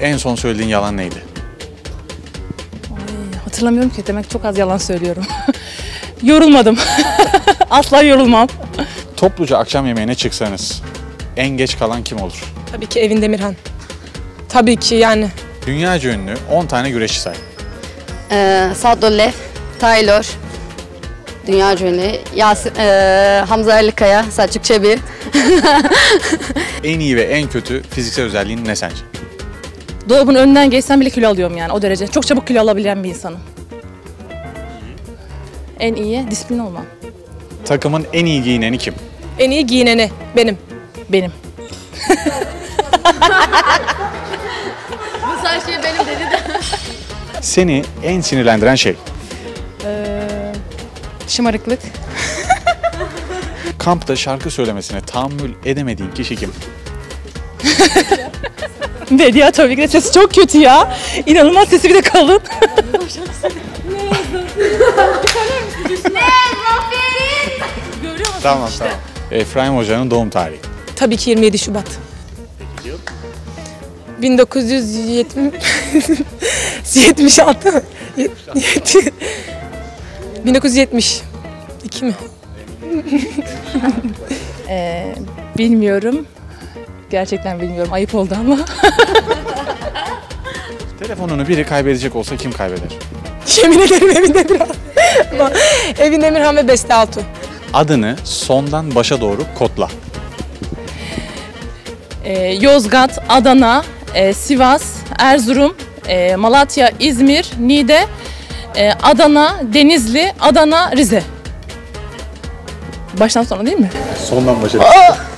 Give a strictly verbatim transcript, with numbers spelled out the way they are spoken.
En son söylediğin yalan neydi? Ay, hatırlamıyorum ki, demek çok az yalan söylüyorum. Yorulmadım. Asla yorulmam. Topluca akşam yemeğine çıksanız en geç kalan kim olur? Tabii ki Evin Demirhan. Tabii ki yani. Dünyaca ünlü on tane güreşçi say. Ee, Sadollev, Taylor, dünyaca ünlü, Yasin, ee, Hamza Erlikaya, Selçuk Çebi. En iyi ve en kötü fiziksel özelliğin ne sence? Dolabın önünden geçsem bile kilo alıyorum yani, o derece. Çok çabuk kilo alabilen bir insanım. En iyi disiplin olmam. Takımın en iyi giyineni kim? En iyi giyineni benim. Benim. Bu her şey benim dedi de. Seni en sinirlendiren şey? Ee, şımarıklık. Kampta şarkı söylemesine tahammül edemediğin kişi kim? Bedia tabii ki de, sesi çok kötü ya. İnanılmaz, sesi bir de kalın. Tamam tamam. Efraim Hoca'nın doğum tarihi. Tabii ki yirmi yedi Şubat. bin dokuz yüz yetmiş altı. bin dokuz yüz yetmiş iki mi? Ee, bilmiyorum. Gerçekten bilmiyorum. Ayıp oldu ama. Telefonunu biri kaybedecek olsa kim kaybeder? Yemin ederim Evin Demirhan. Evin Demirhan ve Beste Altuğ. Adını sondan başa doğru kodla. Ee, Yozgat, Adana, e, Sivas, Erzurum, e, Malatya, İzmir, Niğde, e, Adana, Denizli, Adana, Rize. Baştan sona değil mi? Sondan başa.